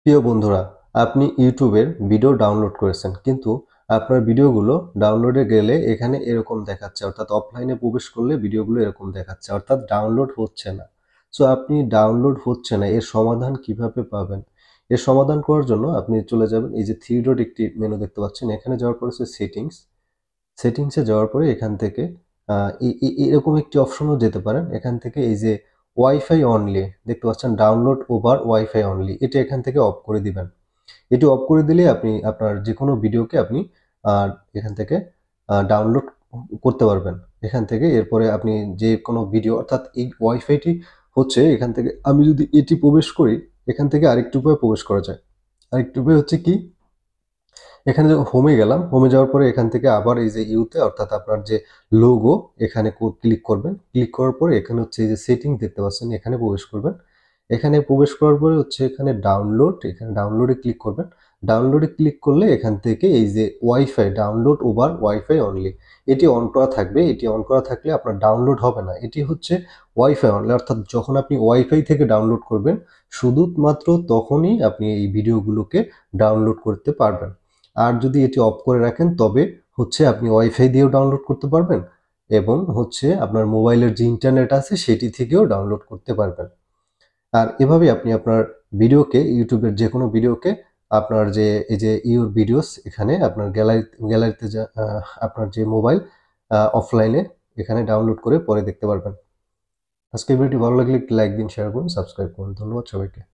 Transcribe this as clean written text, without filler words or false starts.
প্রিয় বন্ধুরা, আপনি ইউটিউবের ভিডিও ডাউনলোড করেছেন, কিন্তু আপনার ভিডিওগুলো ডাউনলোডে গেলে এখানে এরকম দেখাচ্ছে, অর্থাৎ অফলাইনে প্রবেশ করলে ভিডিওগুলো এরকম দেখাচ্ছে, অর্থাৎ ডাউনলোড হচ্ছে না। সো আপনি ডাউনলোড হচ্ছে না, এর সমাধান কিভাবে পাবেন? এর সমাধান করার জন্য আপনি চলে যাবেন, এই যে থ্রি ডট একটি মেনু দেখতে পাচ্ছেন, এখানে যাওয়ার পর হচ্ছে সেটিংসে যাওয়ার পরে এখান থেকে এরকম একটি অপশনও যেতে পারেন। এখান থেকে এই যে ওয়াইফাই অনলি দেখতে পাচ্ছেন, ডাউনলোড ওভার ওয়াইফাই অনলি, এটা এখান থেকে অফ করে দিবেন। এটি অফ করে দিলে আপনি আপনার যেকোনো ভিডিওকে আপনি এখান থেকে ডাউনলোড করতে পারবেন। এখান থেকে এরপরে আপনি যে কোনো ভিডিও, অর্থাৎ এই ওয়াইফাইটি হচ্ছে এখান থেকে, আমি যদি এটি প্রবেশ করি, এখান থেকে আরেকটি উপায়ে প্রবেশ করা যায়। আরেকটি উপায় হচ্ছে কি, এখানে হোমে গেলাম, হোমে যাওয়ার পরে এখান থেকে আবার এই যে ইউতে, অর্থাৎ আপনার যে লোগো, এখানে ক্লিক করবেন। ক্লিক করার পরে এখানে হচ্ছে এই যে সেটিং দেখতে পাচ্ছেন, এখানে প্রবেশ করবেন। এখানে প্রবেশ করার পরে হচ্ছে এখানে ডাউনলোড, এখানে ডাউনলোডে ক্লিক করবেন। ডাউনলোডে ক্লিক করলে এখান থেকে এই যে wifi, download over wifi only, এটি অন করা থাকবে। এটি অন করা থাকলে আপনার ডাউনলোড হবে না। এটি হচ্ছে ওয়াইফাই অনলি, অর্থাৎ যখন আপনি ওয়াইফাই থেকে ডাউনলোড করবেন শুধুমাত্র তখনই আপনি এই ভিডিওগুলোকে ডাউনলোড করতে পারবেন। আর যদি এটি অফ করে রাখেন তবে হচ্ছে আপনি ওয়াইফাই দিয়েও ডাউনলোড করতে পারবেন, এবং হচ্ছে আপনার মোবাইলের যে ইন্টারনেট আছে সেটি থেকেও ডাউনলোড করতে পারবেন। আর এভাবে আপনি আপনার ভিডিওকে, ইউটিউবের যে কোনো ভিডিওকে, আপনার যে এই যে ইউর ভিডিওস, এখানে আপনার গ্যালারিতে যা আপনার যে মোবাইল অফলাইনে এখানে ডাউনলোড করে পরে দেখতে পারবেন। আজকের ভিডিওটি ভালো লাগলে একটি লাইক দিন, শেয়ার করুন, সাবস্ক্রাইব করুন। ধন্যবাদ সবাইকে।